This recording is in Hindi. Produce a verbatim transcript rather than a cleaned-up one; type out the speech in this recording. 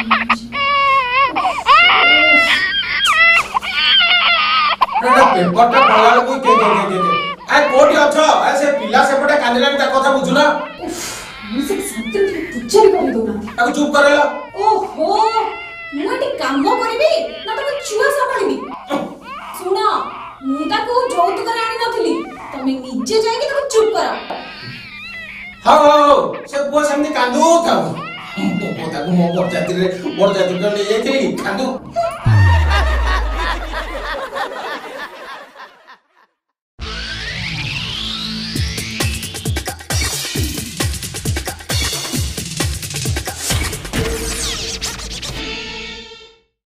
पेपरटा पढला को के के के के आ कोठी अछ ऐसे पिला सेपटे कांदिला ता कथा बुझुना मुझे सत्य पुचरी कर दो ना ताको चुप करेला ओहो मु एटी काम करबी ना तो छुआ संभाळबी सुना मु ताको जोत कर आनी नथली तमे निजे जाई के ताको चुप करा हां से बुआ सामने कांदू था मो ताको मो बड़ जाति रे बड़ जाति ले ए थी कांदू